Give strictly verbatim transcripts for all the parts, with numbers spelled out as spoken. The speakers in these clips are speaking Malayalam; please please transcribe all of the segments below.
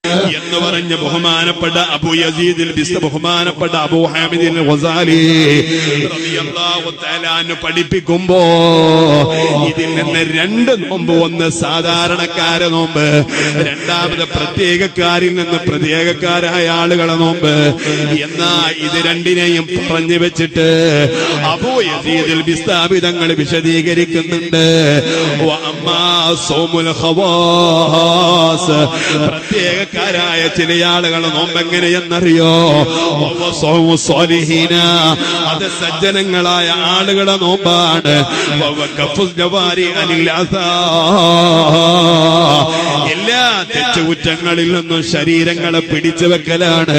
എന്ന് പറഞ്ഞ ബഹുമാനപ്പെട്ട അബൂ യസീദുൽ ബിസ്ത ബഹുമാനപ്പെട്ട അബൂ ഹാമിദുൽ ഗസാലി റളിയല്ലാഹു തആല അൻഹു പഠിപ്പിക്കുമ്പോ ഇതിൽ നിന്ന് രണ്ട് നോമ്പ്, ഒന്ന് സാധാരണക്കാരെ നോമ്പ്, രണ്ടാമത് പ്രത്യേകക്കാരിൽ നിന്ന് പ്രത്യേകക്കാരായ ആളുകളെ നോമ്പ്. എന്നാ ഇത് രണ്ടിനെയും പറഞ്ഞു വെച്ചിട്ട് അബൂ യസീദുൽ ബിസ്താബി തങ്ങൾ വിശദീകരിക്കുന്നുണ്ട്. വഅമ്മാ സൗമുൽ ഖവാസ്, പ്രത്യേകക്കാരായ ചില ആളുകളെ നോമ്പ് എങ്ങനെയെന്നറിയോ? സൗമു സ്വാലിഹീന, അത് സജ്ജനങ്ങളായ ആളുകളെ നോമ്പാണ്. വഖഫുൽ ജവാരി അനിൽ അസാ, എല്ലാ തെറ്റുകുറ്റങ്ങളിൽ നിന്നും ശരീരങ്ങളെ പിടിച്ചു വെക്കലാണ്.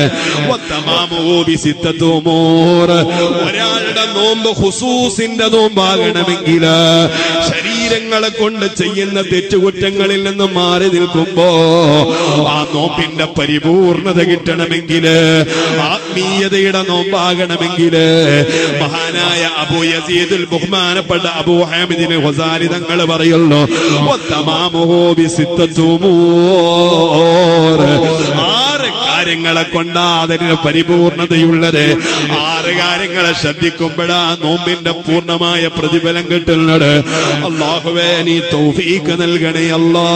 ഒരാളുടെ നോമ്പ് ഖുസൂസിന്റെ നോമ്പാകണമെങ്കിൽ ശരീരങ്ങളെ കൊണ്ട് ചെയ്യുന്ന തെറ്റുകുറ്റങ്ങളിൽ നിന്ന് മാറി നിൽക്കുമ്പോ ആ നോമ്പിന്റെ പരിപൂർണത കിട്ടണമെങ്കിൽ, ആത്മീയതയുടെ നോമ്പാകണമെങ്കിൽ മഹാനായ അബൂ യസീദുൽ ബഹുമാനപ്പെട്ട അബൂ ഹാമിദുൽ ഗസാലി തങ്ങൾ പറയുന്നു, ആറ് കാര്യങ്ങളെ കൊണ്ടാ അതിന് പരിപൂർണതയുള്ളത്. ആറ് കാര്യങ്ങളെ ശ്രദ്ധിക്കുമ്പോഴാ നോമ്പിന്റെ പൂർണ്ണമായ പ്രതിഫലം കിട്ടുന്നത്. അല്ലാഹുവേ നീ തൗഫീഖ് നൽകണേ അല്ലാ.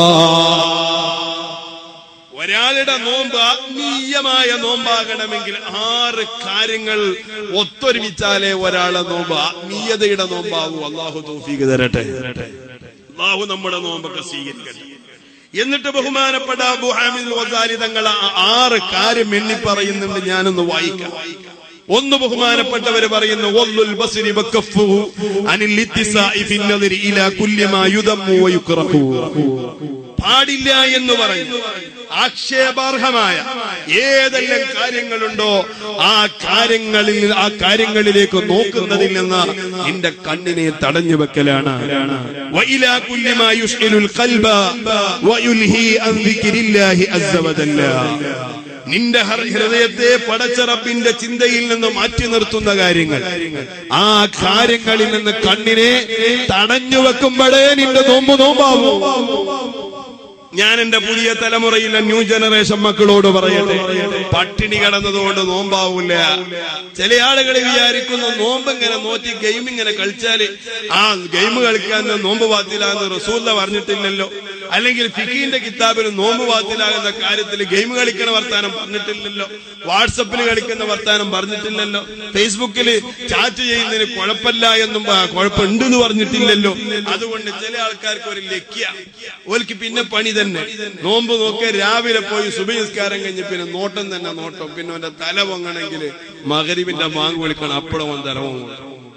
ഒരാളുടെ നോമ്പ് ആത്മീയമായ നോമ്പാകണമെങ്കിൽ ആറ് കാര്യങ്ങൾ ഒത്തൊരുമിച്ചാലേ ഒരാളെ നോമ്പ് ആത്മീയതയുടെ നോമ്പാവൂ. അല്ലാഹു തൗഫീഖ് തരട്ടെ. അല്ലാഹു നമ്മുടെ നോമ്പൊക്കെ സ്വീകരിക്കട്ടെ. എന്നിട്ട് ബഹുമാനപ്പെട്ട അബൂ ഹാമിദുൽ ഗസാലി തങ്ങൾ ആറ് കാര്യം എണ്ണി പറയുന്നുണ്ട്. ഞാനൊന്ന് വായിക്കാം. ഒന്ന്, ബഹുമാനപ്പെട്ടവര് പറയുന്നു, വല്ലുൽ ബസ്രി വകഫുഹു അനിൽ ഇത്തിസാഇ ഫിൻ നദരി ഇലാ കുല്ലി മാ യുദമ്മു വയുക്റഹു. പാടില്ല എന്ന് പറയുന്നു ആക്ഷേപാർഹമായ ഏതെല്ലാം കാര്യങ്ങളുണ്ടോ ആ കാര്യങ്ങളിൽ ആ കാര്യങ്ങളിലേക്ക് നോക്കുന്നതിൽ നിന്ന് നിന്റെ കണ്ണിനെ തടഞ്ഞു വെക്കലാണ്. വഇലാ കുല്ലി മാ യുശ്ഇലുൽ ഖൽബ വയുൽഹി അൻ ദിക്രില്ലാഹി അസ്സ വജല്ല. നിന്റെ ഹൃദയത്തെ പടച്ച റബ്ബിന്റെ ചിന്തയിൽ നിന്ന് മാറ്റി നിർത്തുന്ന കാര്യങ്ങൾ, ആ കാര്യങ്ങളിൽ നിന്ന് കണ്ണിനെ തടഞ്ഞു വെക്കുമ്പോഴേ നിന്റെ നോമ്പ് നോമ്പാവൂ. ഞാൻ എന്റെ പുതിയ തലമുറയിലെ ന്യൂ ജനറേഷൻ മക്കളോട് പറയട്ടെ, പട്ടിണി കിടന്നതുകൊണ്ട് നോമ്പാവൂല. ചില ആളുകൾ വിചാരിക്കുന്നു നോമ്പ് ഇങ്ങനെ നോറ്റി ഗെയിം ഇങ്ങനെ കളിച്ചാല് ആ ഗെയിം കളിക്കാൻ നോമ്പ് പാത്തിലാകുന്ന റസൂല പറഞ്ഞിട്ടില്ലല്ലോ, അല്ലെങ്കിൽ ഫിഖിന്റെ കിതാബിൽ നോമ്പ് പാത്തിലാകുന്ന കാര്യത്തിൽ ഗെയിം കളിക്കുന്ന വർത്താനം പറഞ്ഞിട്ടില്ലല്ലോ, വാട്സപ്പിൽ കളിക്കുന്ന വർത്താനം പറഞ്ഞിട്ടില്ലല്ലോ, ഫേസ്ബുക്കിൽ ചാറ്റ് ചെയ്യുന്നതിന് കുഴപ്പമില്ല എന്നും കുഴപ്പമുണ്ട് എന്ന് പറഞ്ഞിട്ടില്ലല്ലോ. അതുകൊണ്ട് ചില ആൾക്കാർക്ക് ഒരു ലക്ഷ്യ ഓൽക്ക് പിന്നെ പണി തന്നെ. നോമ്പ് നോക്കിയ രാവിലെ പോയി സുബഹി നിസ്കാരം കഴിഞ്ഞ് പിന്നെ നോട്ടം തന്നെ നോട്ടം. പിന്നെ അവന്റെ തല പൊങ്ങണമെങ്കിൽ മഗ്‌രിബിന്റെ ബാങ്ക് വിളിക്കണം, അപ്പോഴും അവൻ തല പൊങ്ങും.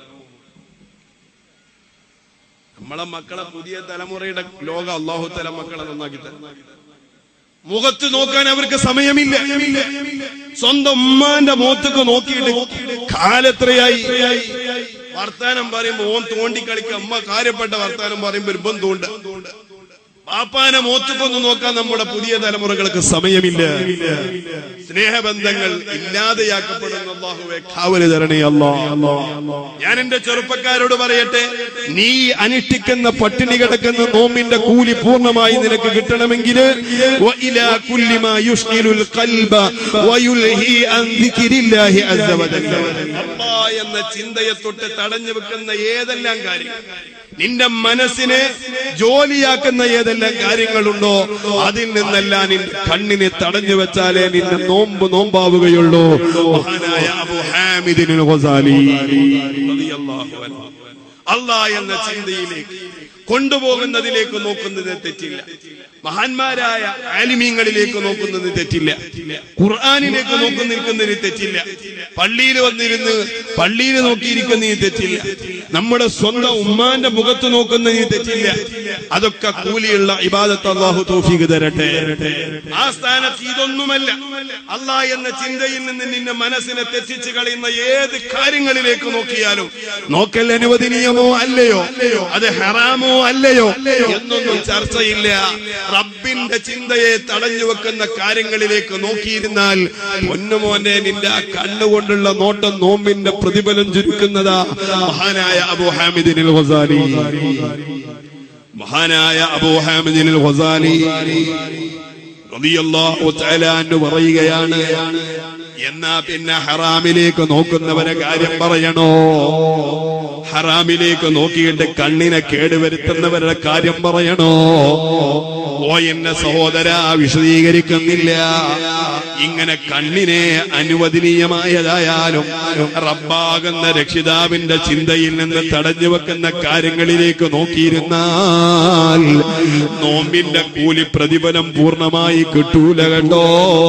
നമ്മളെ മക്കളെ പുതിയ തലമുറയുടെ ലോകം അല്ലാഹു തആല മക്കളെ നന്നാക്കി തരും. മുഖത്ത് നോക്കാൻ അവർക്ക് സമയമില്ല. സ്വന്തം ഉമ്മാന്റെ മുഖത്തൊക്കെ നോക്കിയിട്ട് കാലെത്രയായി വർത്താനം പറയുമ്പോ ഓൻ തോണ്ടി കളിക്കുക. അമ്മ കാര്യപ്പെട്ട വർത്താനം പറയുമ്പോ ഇപ്പം തോണ്ട. പാപ്പാനെ മോത്തുക്കൊന്ന് നോക്കാൻ നമ്മുടെ പുതിയ തലമുറകൾക്ക് സമയമില്ല. സ്നേഹബന്ധങ്ങൾ ഇല്ലാതെയാക്കപ്പെടുന്ന അല്ലാഹുവേ കാവല് തരണേ അല്ലാഹ്. ഞാൻ എന്റെ ചെറുപ്പക്കാരോട് പറയട്ടെ, നീ അനുഷ്ഠിക്കുന്ന പട്ടിണി കിടക്കുന്ന നോമ്പിന്റെ കൂലി പൂർണ്ണമായി നിനക്ക് കിട്ടണമെങ്കിൽ വഇലാ കുല്ലി മാ യുശ്ഇലുൽ ഖൽബ വയുൽഹി അൻ ദിക്രില്ലാഹി അസ്സ വജല്ല. അല്ലാഹ് എന്ന ചിന്തയെ തൊട്ട് തടഞ്ഞു വെക്കുന്ന ഏതെല്ലാം കാര്യങ്ങൾ, നിന്റെ മനസ്സിനെ ജോലിയാക്കുന്ന ഏതെല്ലാം കാര്യങ്ങളുണ്ടോ അതിൽ നിന്നെല്ലാം നിന്റെ കണ്ണിനെ തടഞ്ഞു വെച്ചാലേ നിന്റെ നോമ്പ് നോമ്പാവുകയുള്ളൂ. മഹാനായ അബൂ ഹാമിദുൽ ഗസാലി റളിയല്ലാഹു അൻഹു അല്ലാഹ് എന്ന ചിന്തയിലേക്ക് കൊണ്ടുപോകുന്നതിലേക്ക് നോക്കുന്നതിന് തെറ്റില്ല. മഹാന്മാരായ ആലിമീങ്ങളിലേക്ക് നോക്കുന്നത് തെറ്റില്ല. ഖുർആനിലേക്ക് നോക്കി നിൽക്കുന്നതിന് തെറ്റില്ല. പള്ളിയിൽ വന്നിരുന്ന് പള്ളിയിൽ നോക്കിയിരിക്കുന്നതിന് തെറ്റില്ല. നമ്മുടെ സ്വന്തം ഉമ്മാന്റെ മുഖത്ത് നോക്കുന്നതിന് തെറ്റില്ല. അതൊക്കെ കൂലിയുള്ള ഇബാദത്ത് അല്ലാഹു തൗഫീഖ് തരട്ടെ. ആ സ്ഥാനത്ത് ഇതൊന്നുമല്ല. അല്ലാഹ് എന്ന ചിന്തയിൽ നിന്ന് നിന്റെ മനസ്സിനെ തെറ്റിച്ച് കളയുന്ന ഏത് കാര്യങ്ങളിലേക്ക് നോക്കിയാലും നോക്കൽ അനുവദനീയമോ അല്ലയോ, അത് ഹറാമോ അല്ലയോ എന്നൊന്നും ചർച്ചയില്ല. റബ്ബിന്റെ ചിന്തയെ തടഞ്ഞു വെക്കുന്ന കാര്യങ്ങളിലേക്ക് നോക്കിയിരുന്നാൽ പൊന്നുമോനെ നിന്റെ ആ കണ്ണുകൊണ്ടുള്ള നോട്ടം നോമ്പിന്റെ പ്രതിഫലം ചുരുക്കുന്നതാ. മഹാനായ അബൂ ഹാമിദുൽ ഗസാലി മഹാനായ അബൂ ഹാമിദുൽ ഗസാലി റളിയല്ലാഹു തആല അൻഹു പറയുകയാണ്, എന്നാ പിന്നെ ഹറാമിലേക്ക് നോക്കുന്നവരെ കാര്യം പറയണോ? ഹറാമിലേക്ക് നോക്കിയിട്ട് കണ്ണിനെ കേടുവരുത്തുന്നവരുടെ കാര്യം പറയണോ? ഓ എന്നെ സഹോദര, വിശദീകരിക്കുന്നില്ല. ഇങ്ങനെ കണ്ണിനെ അനുവദനീയമായതായാലും റബ്ബാകുന്ന രക്ഷിതാവിന്റെ ചിന്തയിൽ നിന്ന് തടഞ്ഞു വെക്കുന്ന കാര്യങ്ങളിലേക്ക് നോക്കിയിരുന്നാൽ നോമ്പിന്റെ കൂലി പ്രതിഫലം പൂർണ്ണമായി കിട്ടൂല കേട്ടോ.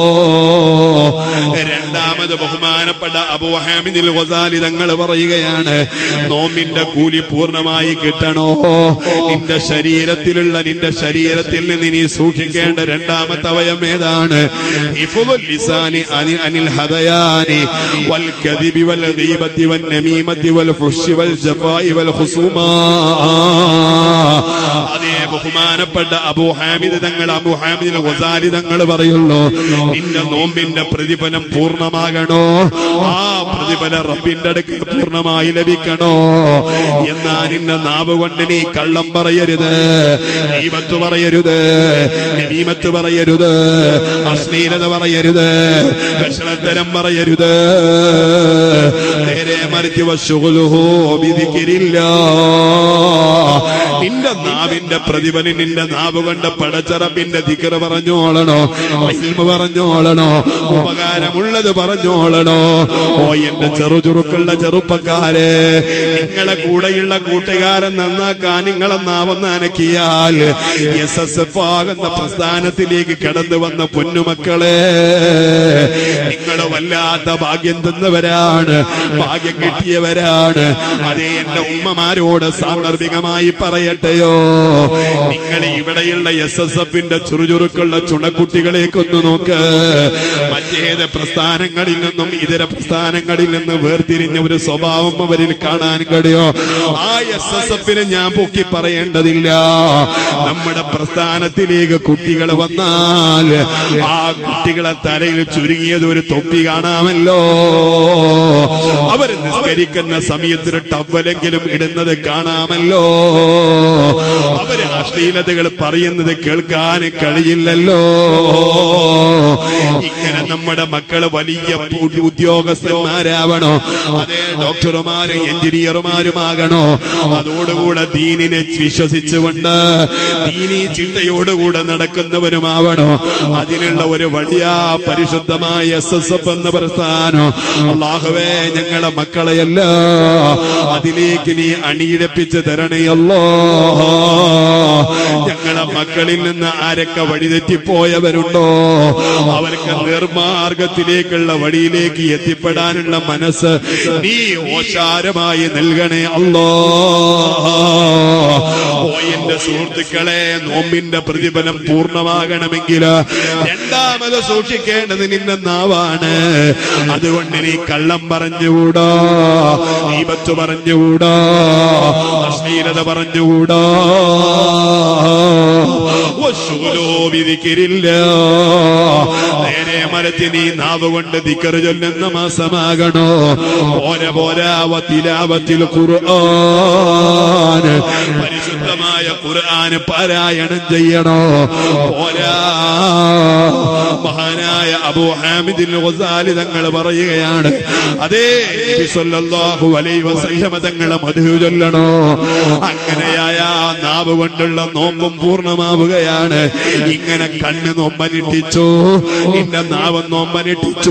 രണ്ടാമത് ബഹുമാനപ്പെട്ട അബൂ ഹാമിദുൽ ഗസാലി തങ്ങൾ പറയുകയാണ്, നോമ്പിന്റെ കൂലി പൂർണ്ണമായി കിട്ടണോ? നിന്റെ ശരീരത്തിലുള്ള നിന്റെ ശരീരത്തിൽ നിന്ന് നീ സൂക്ഷിക്കേണ്ട രണ്ടാമത്തെ അവയം ഏതാണ്? ഹിഫ്ദുൽ ലിസാനി അനിൽ ഹദയാനി വൽ കദിബി വൽ ഗീബത്തി വൻ നമീമത്തി വൽ ഫുഹ്ശി വൽ ജഫാഇ വൽ ഖുസൂമാ. അതേ ബഹുമാനപ്പെട്ട അബൂ ഹാമിദ് തങ്ങൾ അബൂ ഹാമിദുൽ ഗസാലി തങ്ങൾ പറയുന്നു, നിന്റെ നോമ്പിന്റെ പ്രതിഫലം പൂർണ്ണമാകണോ? ആ പ്രതിഫലം റബ്ബിന്റെ അടുക്കൽ പൂർണ്ണമായി ലഭിക്കണോ? എന്നാ നിന്റെ നാവ് കൊണ്ട് നീ കള്ളം പറയരുത്, ഗീബത്ത് പറയരുത്, നമീമത്ത് പറയരുത്, അശ്ലീലത പറയരുത്, കഷണത്തരം പറയരുത്. നേരെ മറിച്ച് വശുഗുലുഹു ബിദിക്രില്ലാഹ്, നിന്റെ നാവിന്റെ പ്രതിഫലം നിന്റെ നാവ് കൊണ്ട് പടച്ച റബ്ബിന്റെ ദിക്ർ പറഞ്ഞോളണോ, ഇൽമു പറഞ്ഞോളണോ, ഉപകാരമുള്ളത് പറഞ്ഞോളണോ. ഓ എന്റെ ചെറു ചുറുക്കുള്ള ചെറുപ്പക്കാരെ, നിങ്ങളെ കൂടെയുള്ള കൂട്ടുകാരൻ നന്നാക്കാൻ നിങ്ങളെ നാവെന്ന് അനക്കിയാൽ എസ് എസ് എഫ് ആകുന്ന പ്രസ്ഥാനത്തിലേക്ക് കടന്നു വന്ന പൊന്നുമക്കളെ, നിങ്ങൾ വല്ലാത്ത ഭാഗ്യം തന്നവരാണ്, ഭാഗ്യം കിട്ടിയവരാണ്. അതേ എന്റെ ഉമ്മമാരോട് സാന്ദർഭികമായി പറയട്ടെയോ, നിങ്ങൾ ഇവിടെയുള്ള എസ് എസ് എഫിന്റെ ചുറുചുറുക്കുള്ള ചുണക്കുട്ടികളേക്കൊന്നു നോക്ക്. മറ്റേത് പ്രസ്ഥാനങ്ങളിൽ നിന്നും ഇതര പ്രസ്ഥാനങ്ങളിൽ നിന്ന് വേർതിരിഞ്ഞ ഒരു സ്വഭാവം അവരിൽ കാണാൻ കഴിയോ? ആ എസ് എസ് എഫിനെ ഞാൻ പൊക്കി പറയേണ്ടതില്ല. നമ്മുടെ പ്രസ്ഥാനത്തിലേക്ക് കുട്ടികൾ വന്നാൽ ആ കുട്ടികളെ തലയിൽ ചുരുങ്ങിയത് ഒരു തൊപ്പി കാണാമല്ലോ. അവർ നിസ്കരിക്കുന്ന സമയത്തിന് ടവലെങ്കിലും ഇടുന്നത് കാണാമല്ലോ. അവര് അശ്ലീലതകൾ പറയുന്നത് കേൾക്കാൻ കഴിയില്ലല്ലോ. ഇങ്ങനെ നമ്മുടെ മക്കള് വലിയ ഉദ്യോഗസ്ഥന്മാരാവണോ? അതേ ഡോക്ടർമാരും എഞ്ചിനീയർമാരുമാകണോ? അതോടുകൂടെ ദീനിനെ വിശ്വസിച്ചുകൊണ്ട് ദീനീ ചിന്തയോടുകൂടെ നടക്കുന്നവരുമാവണോ? അതിനുള്ള ഒരു വലിയ പരിശുദ്ധമായ എസ് എസ് എഫ് എന്ന പ്രസ്ഥാനം അല്ലാഹുവേ, ഞങ്ങളെ മക്കളെയല്ല അതിലേക്ക് നീ അണിയിടപ്പിച്ച് തരണയല്ലോ. ഞങ്ങളെ മക്കളിൽ നിന്ന് ആരൊക്കെ വഴിതെറ്റിപ്പോയവരുണ്ടോ അവർക്ക് നിർമാർഗത്തിലേക്കുള്ള വഴിയിലേക്ക് എത്തിപ്പെടാനുള്ള മനസ്സ് നീ ഓശാരമായി നൽകണേ അല്ലോ. ഓ എന്റെ സുഹൃത്തുക്കളെ, നോമ്പിന്റെ പ്രതിഫലം പൂർണ്ണമാകണമെങ്കിൽ രണ്ടാമത് സൂക്ഷിക്കേണ്ടത് നിന്റെ നാവാണ്. അതുകൊണ്ട് നീ കള്ളം പറഞ്ഞുകൂടാ, ഗീബത്ത് പറഞ്ഞുകൂടാ, അശ്ലീലത പറഞ്ഞുകൂടാ. നേരെ മരത്തി നീ നാവ് കൊണ്ട് ദിക്ർ ചൊല്ലുന്ന മാസമാകണോ? പോരാ പോരാ തിലാവത്തിൽ ഖുർആൻ, പരിശുദ്ധമായ ഖുർആൻ പാരായണം ചെയ്യണോ? പോരാ, മഹാനായ അബൂ ഹാമിദുൽ ഗസാലി തങ്ങൾ പറയുകയാണ്, അതേ നബി സല്ലല്ലാഹു അലൈഹി വസല്ലം തങ്ങളെ മദ്ഹ് ചൊല്ലണോ? അങ്ങനെയായ നാവ് കൊണ്ടുള്ള നോമ്പും പൂർണ്ണമാവുകയാണ്. ഇങ്ങനെ കണ്ണ് നോമ്പനിട്ടിച്ചു, നിന്റെ നാവ് നോമ്പനിട്ടിച്ചു.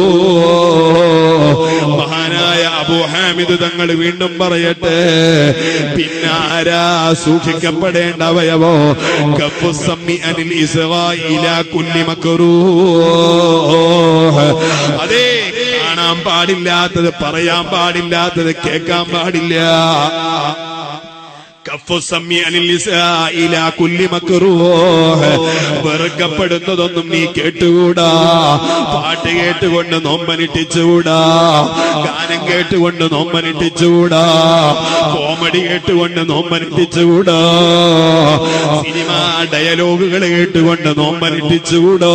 മഹാനായ അബൂ ഹാമിദ് തങ്ങൾ വീണ്ടും പറയട്ടെ, പിന്നെ ആരാ സൂക്ഷിക്കപ്പെടേണ്ട അവയവോ? കഫു സമി അനിൽ ഇസ്ഗാഇല കുല്ലി മക്റൂഹ്. അതേ, കാണാൻ പാടില്ലാത്തത്, പറയാൻ പാടില്ലാത്തത് കേൾക്കാൻ പാടില്ല. വെറുക്കപ്പെടുന്നതൊന്നും നീ കേട്ടുകൂടാ. പാട്ട് കേട്ടുകൊണ്ട് നോമ്പനിട്ടിച്ചുകൂടാ, ഗാനം കേട്ടുകൊണ്ട് നോമ്പനിട്ടിച്ചുകൂടാ, കോമഡി കേട്ടുകൊണ്ട് നോമ്പനിട്ടിച്ചുകൂടാ, സിനിമ ഡയലോഗുകൾ കേട്ടുകൊണ്ട് നോമ്പനിട്ടിച്ചുകൂടാ.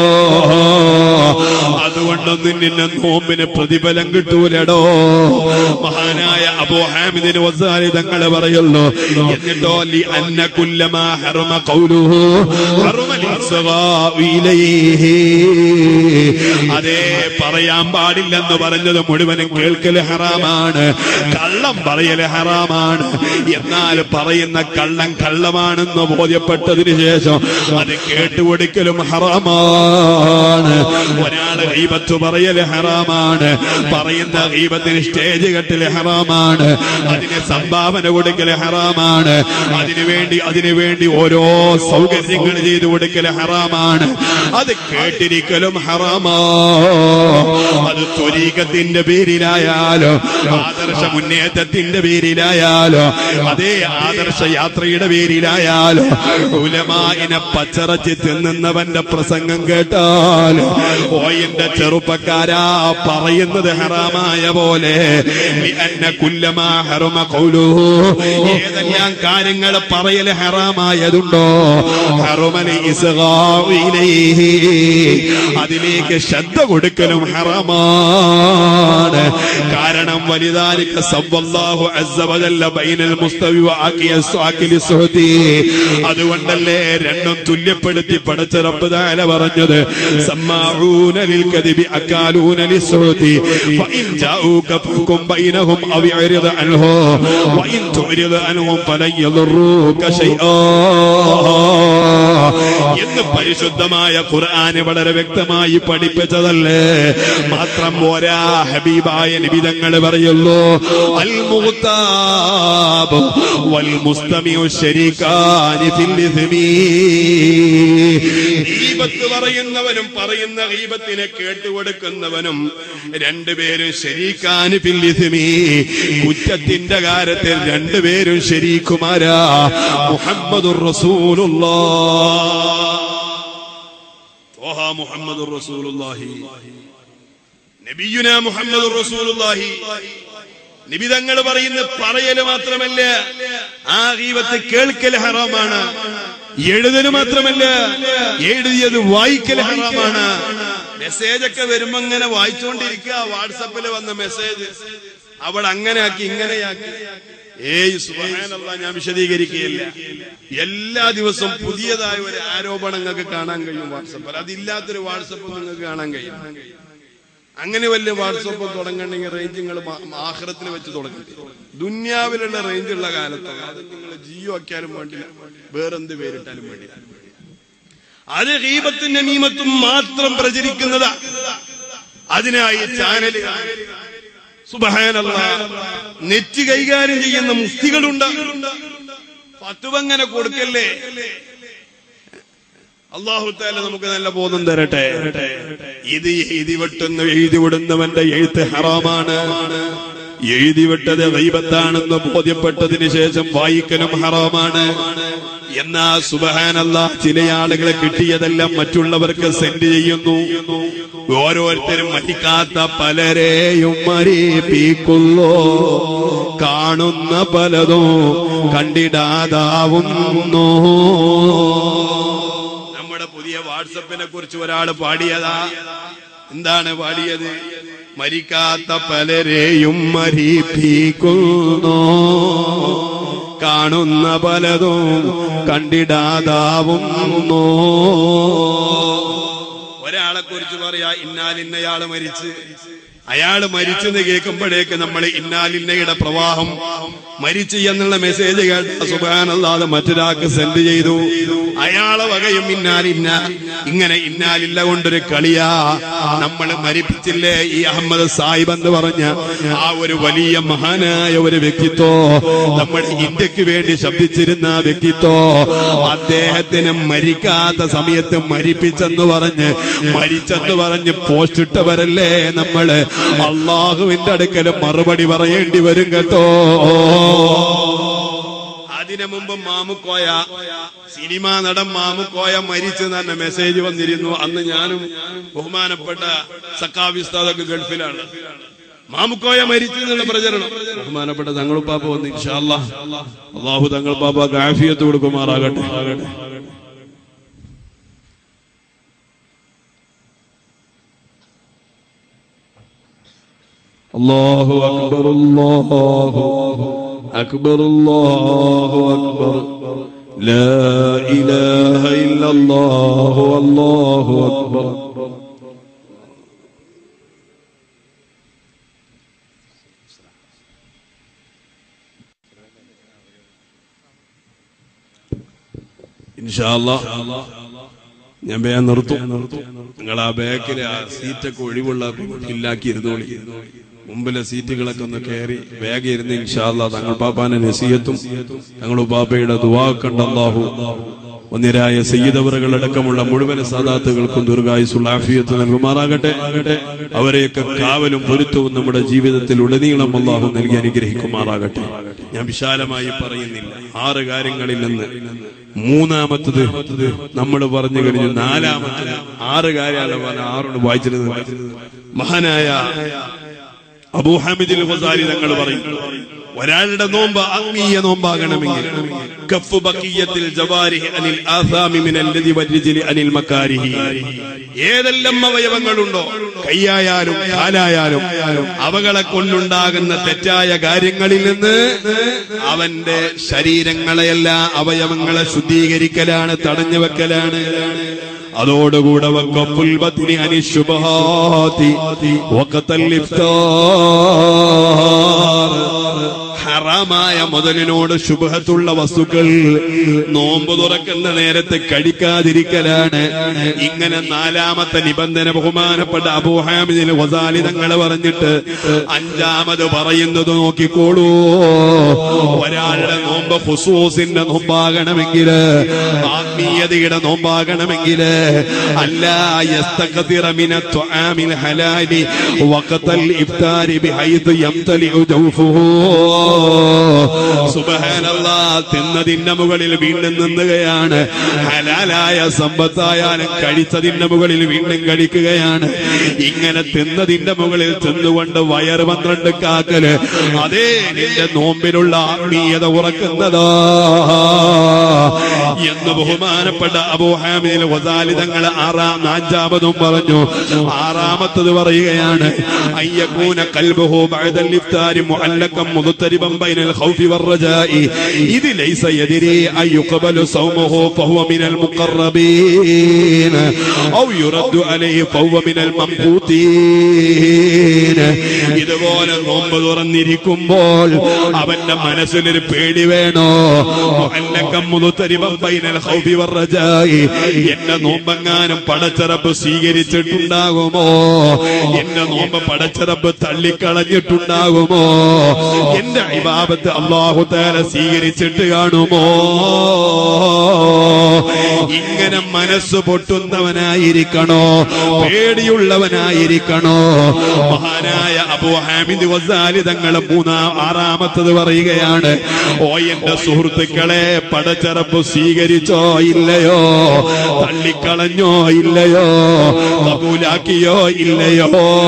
അതുകൊണ്ടൊന്നും നിന്നെ നോമ്പിന് പ്രതിഫലം കിട്ടൂലടോ. മഹാനായ അബൂ ഹാമിദുൽ ഗസാലി തങ്ങൾ പറയുന്നു, എന്നിട്ടോ ലി അന്ന കുല്ലമാ ഹറമ ഖൗലുഹു ഹറമ ലിസ്ഗാഉ ഇലൈഹി. അതേ പറയാൻ പാടില്ലെന്ന് പറഞ്ഞത് മുഴുവനും കേൾക്കൽ ഹറാമാണ്, കള്ളം പറയൽ ഹറാമാണ്. എന്നാൽ പറയുന്ന കള്ളം കള്ളമാണെന്ന് ബോധ്യപ്പെട്ടതിന് ശേഷം അത് കേട്ടുകൊടുക്കലും ഹറാമാണ്. ഒരാള് ഗീബത്ത് പറയൽ ഹറാമാണ്, പറയുന്ന ഗീബത്തിന് സ്റ്റേജ് കെട്ടൽ ഹറാമാണ്, അതിന് സംഭാവന കൊടുക്കൽ ഹറാമാണ്, അതിനുവേണ്ടി അതിനുവേണ്ടി ഓരോ സൗകര്യങ്ങൾ ചെയ്തു കൊടുക്കൽ ഹറാമാണ്, അത് കേട്ടിരിക്കലും ഹറാമാണ്. അത് ത്വരീഖത്തിന്റെ പേരിലായാലോ ആദർശ മുന്നേറ്റത്തിന്റെ പേരിലായാലോ അതേ ആദർശ യാത്രയുടെ പേരിലായാലോ ഉലമാഇനെ പച്ചറച്ച് തിന്നുന്നവന്റെ പ്രസംഗം കേട്ടാൽ ഓ എന്റെ ചെറുപ്പക്കാരാ പറയുന്നത് ഹറാമായ പോലെ ലിഅന്ന കുല്ലമാ ഹറമ ഖൗലുഹു ഏതെല്ലാം കാര്യങ്ങൾ പറയൽ ഹറാമായതുണ്ടോ ഹറമൽ ഇസ്ഗാഉ ഇലൈഹി അതിലേക്ക് ശ്രദ്ധ കൊടുക്കലും ഹറാമാണ്. കാരണം വലിദാലിക സവ്വല്ലാഹു അസ്സ വജല്ല ബൈനൽ മുസ്തവി വഅഖിയസ് അഖിലി സുഹതി. അതുകൊണ്ടല്ലേ രണ്ടും തുല്യപ്പെടുത്തി പടച്ച റബ്ബ് തആല പറഞ്ഞത് സമ്മാഊന ലിൽ കദിബി അകാലൂന ലിസ്സുഹതി ഫഇൻ ജാഊക ഫഹും ബൈനഹും അവ ഇഅരിദ അൻഹു വഇൻ തുഅരിദ അൻഹും ഫലൻ യദുറൂക ശൈആ എന്ന് പരിശുദ്ധമായ ഖുർആൻ വളരെ വ്യക്തമായി പഠിപ്പിച്ചതല്ലേ. മാത്രം പോരാ, ഹബീബായ നബി തങ്ങൾ പറയുള്ളൂ അൽ മുഗ്താബ് വൽ മുസ്തമിഉ ശരീകാനി ഫിൽ ഇസ്മി. ഗീബത്ത് പറയുന്നവനും പറയുന്ന ഗീബത്തിനെ കേട്ടുകൊടുക്കുന്നവനും രണ്ടുപേരും ശരീകാനി ഫിൽ ഇസ്മി. കുറ്റത്തിന്റെ കാര്യത്തിൽ രണ്ടുപേരും ശരീക്കുമാരാ. മുഹമ്മദുർ റസൂലുള്ളാഹ് മുഹമ്മദുർ റസൂലുള്ളാഹി നബിയുനാ മുഹമ്മദുർ റസൂലുള്ളാഹി. നബി തങ്ങൾ പറയുന്ന പറയല് മാത്രമല്ല, ആ ഗീബത്ത് കേൾക്കൽ ഹറാമാണ്. എഴുതല് മാത്രമല്ല, എഴുതിയത് വായിക്കൽ ഹറാമാണ്. മെസ്സേജ് ഒക്കെ വരുമ്പോ ഇങ്ങനെ വായിച്ചുകൊണ്ടിരിക്കുക. വാട്സപ്പിൽ വന്ന മെസ്സേജ് അവൾ അങ്ങനെയാക്കി ഇങ്ങനെയാക്കി. ഏയ് സുബ്ഹാനല്ലാഹ്, ഞാൻ വിശദീകരിക്കുകയില്ല. എല്ലാ ദിവസവും പുതിയതായ ഒരു ആരോപണം നിങ്ങൾക്ക് കാണാൻ കഴിയും വാട്സപ്പിൽ. അതില്ലാത്തൊരു വാട്സപ്പ് നിങ്ങൾക്ക് കാണാൻ കഴിയും. അങ്ങനെ വലിയ വാട്സപ്പ് തുടങ്ങണമെങ്കിൽ റേഞ്ച് നിങ്ങൾ ആഖിറത്തിൽ വെച്ച് തുടങ്ങി. ദുന്യാവിലുള്ള റേഞ്ചുള്ള കാലത്ത് അത് നിങ്ങൾ ജിയോ ആക്കിയാലും വേണ്ടില്ല, വേറെന്ത് പേരിട്ടാലും വേണ്ടില്ല. അത് ഗീബത്തും നമീമത്തും മാത്രം പ്രചരിക്കുന്നതാ. അതിനായി ചാനൽ സുബ്ഹാനല്ലാഹ് നെറ്റ് കൈകാര്യം ചെയ്യുന്ന മുഫ്തികളുണ്ട്. ഫത്വ അങ്ങനെ കൊടുക്കല്ലേ. അല്ലാഹു തആല നമുക്ക് നല്ല ബോധം തരട്ടെ. ഇത് എഴുതി വെട്ടുന്ന എഴുതി വിടുന്നവന്റെ എഴുത്ത് ഹറാമാണ്. എഴുതി വിട്ടത് ഗീബത്താണെന്ന് ബോധ്യപ്പെട്ടതിന് ശേഷം വായിക്കലും ഹറാമാണ്. എന്നാ സുബ്ഹാനല്ലാഹ് ചില ആളുകളെ കിട്ടിയതെല്ലാം മറ്റുള്ളവർക്ക് സെൻഡ് ചെയ്യുന്നു. ഓരോരുത്തരും മരിക്കാത്ത പലരെയും മരിപ്പിക്കുന്നു. കാണുന്ന പലതും കണ്ടിടാതാവുന്നു. നമ്മുടെ പുതിയ വാട്സപ്പിനെ കുറിച്ച് ഒരാൾ പാടിയതാ. എന്താണ് പാടിയത്? മരിക്കാത്ത പലരെയും മരിപ്പിക്കുന്നു, കാണുന്ന പലതും കണ്ടിടാതാവുന്നു. ഒരാളെ കുറിച്ച് പറയാ ഇന്നാലിന്നയാള് മരിച്ച്, അയാള് മരിച്ചെന്ന് കേൾക്കുമ്പോഴേക്ക് നമ്മൾ ഇന്നാലിന്നയുടെ പ്രവാഹം മരിച്ചു എന്നുള്ള മെസ്സേജ് കേട്ട സുബ്ഹാനല്ലാഹ് മറ്റൊരാൾക്ക് സെൻഡ് ചെയ്തു. അയാളെ വകയും ഇന്നാലിന്ന. ഇങ്ങനെ ഇന്നാലില്ല കൊണ്ടൊരു കളിയാ. നമ്മൾ മരിപ്പിച്ചില്ലേ ഈ അഹമ്മദ് സാഹിബ് എന്ന് പറഞ്ഞ ആ ഒരു വലിയ മഹാനായ ഒരു വ്യക്തിത്വം, നമ്മുടെ ഇന്ത്യക്ക് വേണ്ടി ശബ്ദിച്ചിരുന്ന ആ വ്യക്തിത്വം, അദ്ദേഹത്തിന് മരിക്കാത്ത സമയത്ത് മരിപ്പിച്ചെന്ന് പറഞ്ഞ് മരിച്ചെന്ന് പറഞ്ഞ് പോസ്റ്റ് ഇട്ടവരല്ലേ നമ്മള്. അള്ളാഹുവിന്റെ അടുക്കൽ മറുപടി പറയേണ്ടി വരും കേട്ടോ. അതിനു മുമ്പ് മാമുക്കോയ, സിനിമാ നടൻ മാമുക്കോയ മരിച്ചു തന്നെ മെസ്സേജ് വന്നിരുന്നു. അന്ന് ഞാനും ബഹുമാനപ്പെട്ട സഖാഫി ഉസ്താദൊക്കെ ഗൾഫിലാണ്. മാമുക്കോയ മരിച്ചു എന്നുള്ള പ്രചരണം ബഹുമാനപ്പെട്ട തങ്ങളുപ്പാപ്പ വന്ന് ഇൻഷാ അല്ലാഹ് അള്ളാഹു തങ്ങളുപ്പാപ്പക്ക് ആഫിയത്ത് കൊടുക്കുമാറാകട്ടെ. അല്ലാഹു അക്ബർ, അല്ലാഹു أكبر الله أكبر لا إله إلا الله والله أكبر. ഇൻഷാ അല്ലാഹ് ഞാൻ വേഗം നിർത്തും. നിങ്ങൾ ആ ബാക്കിലെ ആ സീറ്റൊക്കെ ഒഴിവുള്ള ഫില്ലാക്കി ഇരുന്നോളി. മുമ്പിലെ സീറ്റുകളൊക്കെ ഒന്ന് കയറി വേഗം ഇരുന്ന് ഇൻഷാ അല്ലാഹ് തങ്ങൾ പാപ്പാന്റെ നസീഹത്തും തങ്ങൾ ഉപ്പാപ്പയുടെ ദുആ കണ്ട അല്ലാഹു ഒന്നിരായ സയ്യിദവറുകളടക്കമുള്ള മുഴുവൻ സാദാത്തുകൾക്കും ദീർഘായുസ്സുള്ള ആഫിയത്ത് നൽകുമാറാകട്ടെ. അവരെയൊക്കെ കാവലും പൊരുത്തവും നമ്മുടെ ജീവിതത്തിൽ ഉടനീളം അല്ലാഹു നൽകി അനുഗ്രഹിക്കുമാറാകട്ടെ. ഞാൻ വിശാലമായി പറയുന്നില്ല. ആറ് കാര്യങ്ങളിൽ നിന്ന് മൂന്നാമത്തത് നമ്മൾ പറഞ്ഞു കഴിഞ്ഞു. നാലാമത്തത് ആറ് കാര്യമാണ് ആറോട് വായിച്ചിരുന്നത്. മഹാനായ അബൂ ഹാമിദുൽ ഗസാലി തങ്ങൾ പറയും, ഒരാളുടെ നോമ്പ് ആത്മീയ നോമ്പാകണമെങ്കിൽ കഫ്ഫു ബഖിയത്തിൽ ജവാരിഹി അനിൽ ആസാമി മിനൽ ലദി വരിജ്ലി അനിൽ മകാരിഹി, ഏതെല്ലാം അവയവങ്ങളുണ്ടോ കൈയായാലും കാലായാലും അവകളെ കൊണ്ടുണ്ടാകുന്ന തെറ്റായ കാര്യങ്ങളിൽ നിന്ന് അവന്റെ ശരീരങ്ങളെയല്ല അവയവങ്ങളെ ശുദ്ധീകരിക്കലാണ്, തടഞ്ഞു വെക്കലാണ്. അതോടുകൂടെ വഖഫുൽ ബത്നി അനി ശുബ്ഹാതി വഖതൽ ഇഫ്താർ, ഹറാമായ മുതലിനോട് ശുബ്ഹത്തുള്ള വസ്തുക്കൾ നോമ്പ് തുറക്കുന്ന നേരത്തെ കഴിക്കാതിരിക്കലാണ്. ഇങ്ങനെ നാലാമത്തെ നിബന്ധന ബഹുമാനപ്പെട്ട അബൂ ഹാമിദുൽ ഗസാലി തങ്ങൾ പറഞ്ഞിട്ട് അഞ്ചാമത് പറയുന്നത് നോക്കിക്കോളൂ. ഒരാളുടെ നോമ്പ് ഖുസൂസിന്റെ നോമ്പാകണമെങ്കിൽ, ആത്മീയതയുടെ നോമ്പാകണമെങ്കിൽ അല്ലാ യസ്തഖദിറ മിന തുആമിൽ ഹലാലി വഖതൽ ഇഫ്താരി ബിഹൈദ് യംതലിഉ ജൗഫുഹു. സുബ്ഹാനല്ലാഹ്, തിന്നതിന്റെ മുകളിൽ വീണ്ടും നിന്നുകയാണ്. ഹലാലായ സമ്പത്തായാലും കഴിച്ചതിന്റെ മുകളിൽ വീണ്ടും കഴിക്കുകയാണ്. ഇങ്ങനെ തിന്നതിന്റെ മുകളിൽ തിന്നുകൊണ്ട് വയറ് പന്ത്രണ്ട് കാക്കല്, അതേ നിന്റെ നോമ്പിലുള്ള ആത്മീയത ഉറക്കുന്നതാ എന്ന് ബഹുമാനപ്പെട്ട അബൂ ഹാമിദുൽ ഗസാലി തങ്ങൾ ആറാം അഞ്ചാമതും പറഞ്ഞു. ആറാമത്തത് പറയുകയാണ്, അയ്യകൂന ഖൽബുഹു ബഅദൽ ഇഫ്താരി മുഅല്ലഖൻ മുദ്തരിബൻ ബൈനൽ ഖൗഫി വറജാഇ ഇദ് ലൈസ യദ്രി അയ്യുഖബലു സൗമുഹു ഫഹുവ മിനൽ മുഖറബീൻ ഔ യുറദ്ദു അലൈഹി ഫഹുവ മിനൽ മംഖൂതീൻ. ഇതുപോലെ നോമ്പ് തുറന്നിരിക്കുമ്പോൾ അവന്റെ മനസ്സിലൊരു പേടി വേണോ? മുഅല്ലഖൻ മുദ്തരിബൻ ബൈനൽ ഖൗഫി വറജാഇ, എന്റെ നോമ്പെങ്ങാനും പടച്ചറബ് സ്വീകരിച്ചിട്ടുണ്ടാകുമോ? എന്റെ നോമ്പ് പടച്ചറബ് തള്ളിക്കളഞ്ഞിട്ടുണ്ടാകുമോ? എന്റെ ഇബാദത്ത് അല്ലാഹു തആല സ്വീകരിച്ചിട്ട് കാണുമോ? ഇങ്ങനെ മനസ്സ് പൊട്ടുന്നവനായിരിക്കണോ? പേടിയുള്ളവനായിരിക്കണോ? മഹാനായ അബൂ ഹാമിദ് ഗസാലി തങ്ങൾ മൂന്നാം ആറാമത്തത് പറയുകയാണ്, ഓ എന്റെ സുഹൃത്തുക്കളെ, പടച്ചറബ് സ്വീകരിച്ചോ ഇല്ലയോ? തള്ളിക്കളഞ്ഞോ ഇല്ലയോ? കബൂലാക്കിയോ ഇല്ലയോ?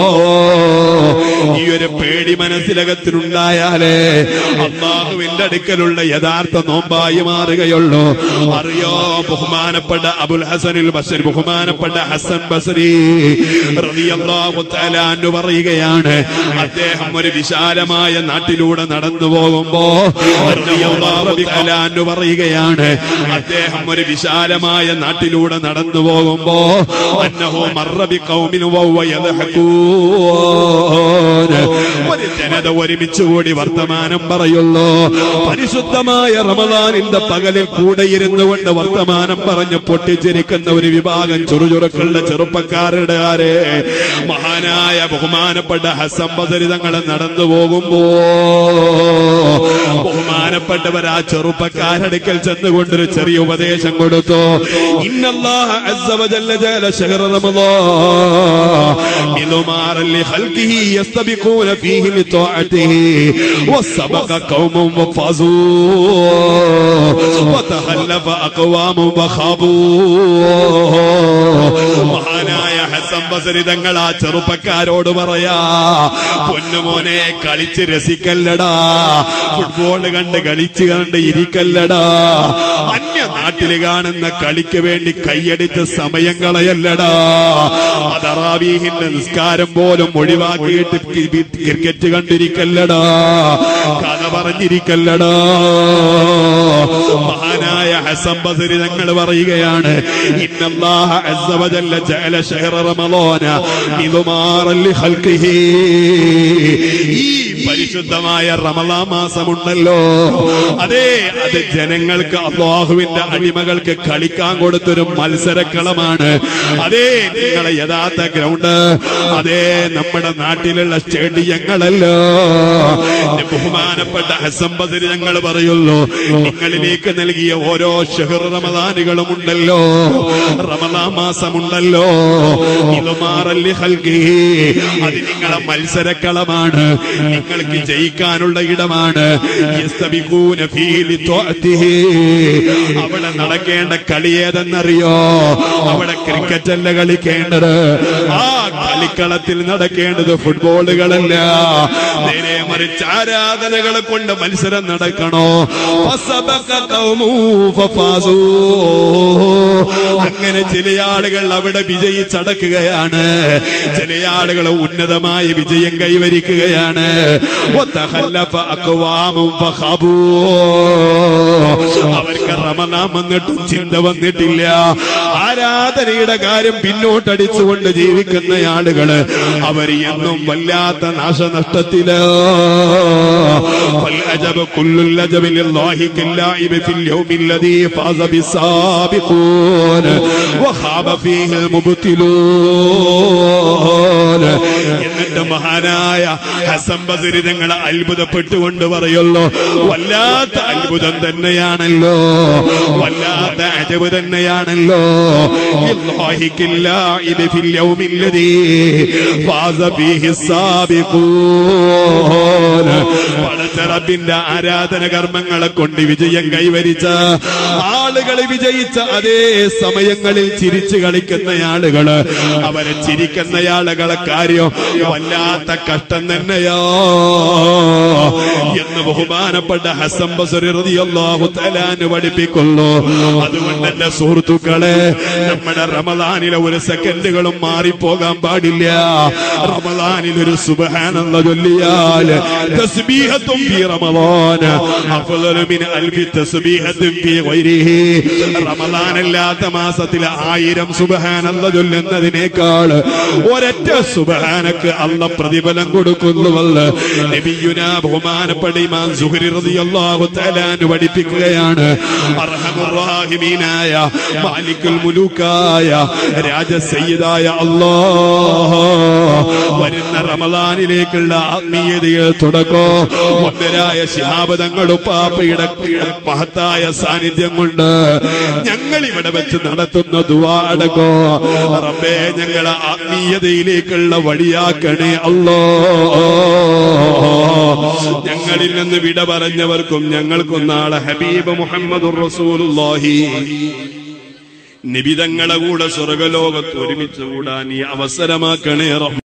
ഈ ഒരു പേടി മനസ്സിലകത്തിലുണ്ടായാലേ അല്ലാഹുവിന്റെ അടുക്കലുള്ള യഥാർത്ഥ നോമ്പായി മാറുകയുള്ളൂ. അറിയോ, ബഹുമാനപ്പെട്ട അബുൽ ഹസനുൽ ബസ്രി, ബഹുമാനപ്പെട്ട ഹസൻ ബസ്രി റളിയല്ലാഹു തആല അൻഹു പറയുകയാണ്, അദ്ദേഹം ഒരു വിശാലമായ നാട്ടിലൂടെ നടന്നു പോകുമ്പോ റളിയല്ലാഹു തആല അൻഹു പറയുകയാണ്, അദ്ദേഹം ഒരു വിശാലമായ നാട്ടിലൂടെ നടന്നു പോകുമ്പോ അന്നഹു മർറ ബിഖൗമിൻ വഹുവ യദ്ഹഖൂൻ, ഒരു ജനത ഒരുമിച്ച് കൂടി വർത്തമാനം പറയുള്ളൂ. പരിശുദ്ധമായ റമദാനിന്റെ പകലിൽ കൂടെ ഇരുന്നു കൊണ്ട് വർത്തമാനം പറഞ്ഞ് പൊട്ടിച്ചിരിക്കുന്ന ഒരു വിഭാഗം ചുറുചുറുക്കുള്ള ചെറുപ്പക്കാരുടെ ആരെ മഹാനായ ബഹുമാനപ്പെട്ട ഹസൻ ബസരി തങ്ങൾ നടന്നു പോകുമ്പോ ബഹുമാനപ്പെട്ടവർ ആ ചെറുപ്പക്കാരടുക്കൽ ചെന്നുകൊണ്ടൊരു ചെറിയ ഉപദേശം കൊടുത്തു. ഇന്നല്ലാഹ അസ്സ വജല്ല ജഅല ശഹ്റ റമദാൻ മിലുമാറൻ ലിഖൽഖിഹി യസ്തബിഖൂന ഫീഹി ലിതഅതിഹി വസബഖ ഖൗമുൻ വഫാസൂ വതഖല്ലഫ അഖ്വാമുൻ വഖാബൂ. മഹാനായ ഹസൻ ബസരി തങ്ങൾ ആ ചെറുപ്പക്കാരോട് പറയാ, പൊന്നുമോനെ, കളിച്ച് രസിക്കല്ലടാ, ഫുട്ബോൾ കണ്ട് കളിച്ച് കണ്ട് ഇരിക്കല്ലടാ, അന്യ നാട്ടില് കാണുന്ന കളിക്ക് വേണ്ടി കൈയടിച്ച സമയം കളയല്ലടാ. തറാവീഹിന്റെ നിസ്കാരം പോലും ഒഴിവാക്കിയിട്ട് ക്രിക്കറ്റ് കണ്ടിരിക്കല്ലടാ, കഥ പറഞ്ഞിരിക്കല്ലടാ. മഹാനായ ഹസൻ ബസരി തങ്ങൾ പറയുകയാണ്, ഇന്നല്ലാഹ അസ്സ വജല്ല ജഅല ശഹ്റ റമളാന മിദ്മാറൻ ലിഖൽഖിഹി. ഈ പരിശുദ്ധമായ റമളാൻ മാസമുണ്ടല്ലോ, അതേ അത് ജനങ്ങൾക്ക് അല്ലാഹുവിന്റെ അടിമകൾക്ക് കളിക്കാൻ കൊടുത്തൊരു മത്സരക്കളമാണ്. അതേ നിങ്ങളെ യഥാർത്ഥ ഗ്രൗണ്ട് അതേ നമ്മുടെ നാട്ടിലുള്ള സ്റ്റേഡിയങ്ങളല്ലോ. ബഹുമാനപ്പെട്ട ഹസൻ ബസരി തങ്ങൾ പറയുള്ളൂ, നിങ്ങളിലേക്ക് നൽകിയ ഓരോ ഷഹ്ർ റമളാനുകളും ഉണ്ടല്ലോ, റമളാൻ മാസമുണ്ടല്ലോ, അത് നിങ്ങളെ മത്സരക്കളമാണ്, നിങ്ങൾക്ക് ജയിക്കാനുള്ള ഇടമാണ്. അവിടെ നടക്കേണ്ട കളി ഏതെന്നറിയോ? അവിടെ ക്രിക്കറ്റ് അല്ല കളിക്കേണ്ടത്, ആ കളിക്കളത്തിൽ നടക്കേണ്ടത് ഫുട്ബോളുകളല്ല, നേരെ മറിച്ച് ആരാധനകളെ കൊണ്ട് മത്സരം നടക്കണോ. അങ്ങനെ ചില ആളുകൾ അവിടെ വിജയിച്ചടക്കുകയാണ്, ചില ആളുകൾ ഉന്നതമായ വിജയം കൈവരിക്കുകയാണ്. അവർക്ക് റമളാൻ വന്നിട്ടും ചിന്ത വന്നിട്ടില്ല, ആരാധനയുടെ കാര്യം പിന്നോട്ടടിച്ചുകൊണ്ട് ജീവിക്കുന്ന ആളുകള് അവർ എന്നും വല്ലാത്ത നാശനഷ്ടത്തില്. എന്നിട്ട് മഹാനായ ഹസൻ ബസരി തങ്ങൾ അത്ഭുതപ്പെട്ടുകൊണ്ട് പറയുള്ളൂ, വല്ലാത്ത അത്ഭുതം തന്നെയാണല്ലോ, വല്ലാത്ത അജബ് തന്നെയാണല്ലോ. പടച്ചറബിന്റെ ആരാധന കർമ്മങ്ങളെ കൊണ്ട് വിജയം കൈവരിച്ച ആളുകൾ, വിജയിച്ച അതേ സമയങ്ങളിൽ ചിരിച്ചു കളിക്കുന്ന ആളുകള്, അവരെ ചിരിക്കുന്ന ആളുകളെ കാര്യം വല്ലാത്ത കഷ്ടം തന്നെയോ എന്ന് ബഹുമാനപ്പെട്ട ഹസൻ ബസരി റളിയല്ലാഹു തആല അൻഹു പഠിപ്പിക്കുന്നു. അതുകൊണ്ട് എന്റെ സുഹൃത്തുക്കളെ, നമ്മുടെ റമളാനിലെ ഒരു സെക്കൻഡുകളും മാറിപ്പോകാൻ പാടില്ല. റമളാനിൽ ഒരു സുബ്ഹാനല്ലാഹ് ചൊല്ലിയാൽ തസ്ബീഹത്തും ഫീ റമളാൻ അഫ്ളലു മിൻ അൽഫി തസ്ബീഹത്തും ഫീ ഗൈരിഹി. റമളാനല്ലാത്ത മാസത്തിൽ ആയിരം സുബ്ഹാനല്ലാഹ് ചൊല്ലുന്നതിനേക്കാൾ ഒരൊറ്റ സുബ്ഹാനക്ക് അല്ലാഹ് പ്രതിഫലം കൊടുക്കുന്നുവെന്ന് നബിയുനാ ബഹുമാനപ്പെട്ട ഇമാം സുഹരി റളിയല്ലാഹു തആല അൻഹു പഠിപ്പിക്കുകയാണ്. അർഹമുർ റഹീമീനായ മാലിക്കുൽ മുലൂക്കായ രാജസയ്യിദായ അല്ലാഹ് വരുന്ന റമളാനിലേക്കുള്ള ആത്മീയതയെ തുടക്കോ ഒന്നരായ ശിഹാബ് തങ്ങളുടെ ഉപ്പാപ്പയുടെ മഹത്തായ സാന്നിധ്യം കൊണ്ട് ഞങ്ങൾ ഇവിടെ വെച്ച് നടത്തുന്ന ദുആ അടക്കോ. റബ്ബേ, ഞങ്ങളെ ആത്മീയതയിലേക്കുള്ള വഴിയാക്കണേ അല്ലാഹ്. ഞങ്ങളിൽ നിന്ന് വിട പറഞ്ഞവർക്കും ഞങ്ങൾക്കും നാളെ ഹബീബ് മുഹമ്മദുർ റസൂലുള്ളാഹി നിബിതങ്ങളെ കൂടെ സ്വർഗലോകത്ത് ഒരുമിച്ച് കൂടാൻ ഈ അവസരമാക്കണേ റബ്ബേ.